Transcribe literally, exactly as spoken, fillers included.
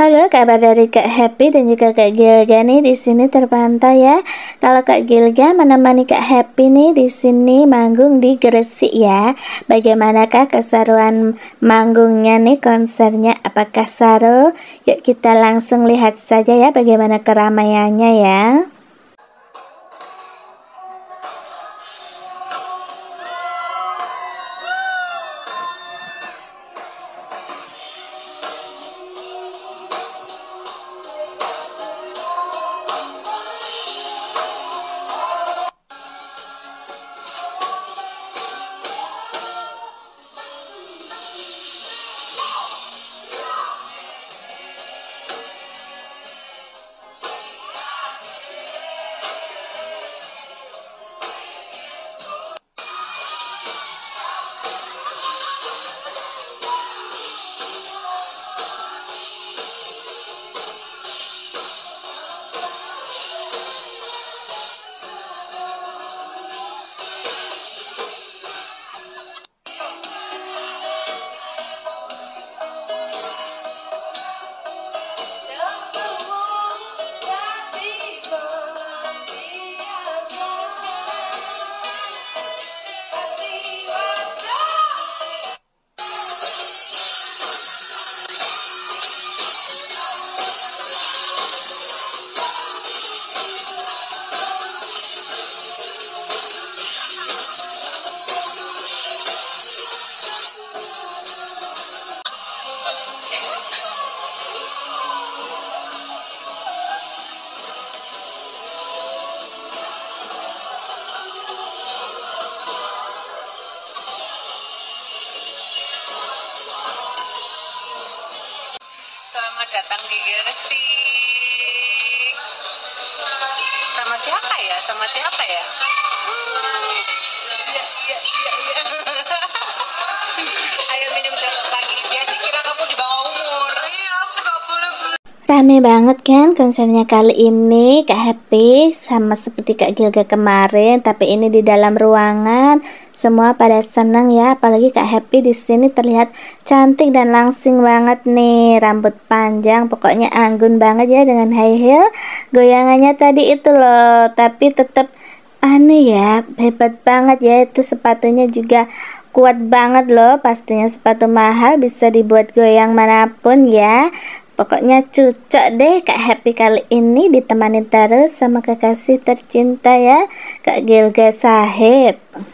Halo, kabar dari Kak Happy dan juga Kak Gilga nih di sini terpantau ya. Kalau Kak Gilga menemani Kak Happy nih di sini manggung di Gresik ya. Bagaimanakah keseruan manggungnya nih, konsernya? Apakah seru? Yuk kita langsung lihat saja ya bagaimana keramaiannya ya. Selamat datang di Gresik. Sama siapa ya? Sama siapa ya? Hmm, iya, iya, iya, iya. Ayo minum jamu pagi. Dia dikira kamu di bawah umur. Iya, aku gak boleh beli. Rame banget kan konsernya kali ini Kak Happy, sama seperti Kak Gilga kemarin, tapi ini di dalam ruangan. Semua pada senang ya, apalagi Kak Happy di sini terlihat cantik dan langsing banget nih, rambut panjang, pokoknya anggun banget ya dengan high heel. Goyangannya tadi itu loh, tapi tetap aneh ya, hebat banget ya, itu sepatunya juga kuat banget loh, pastinya sepatu mahal bisa dibuat goyang manapun ya. Pokoknya cocok deh Kak Happy kali ini ditemani terus sama kekasih tercinta ya, Kak Gilga Sahid.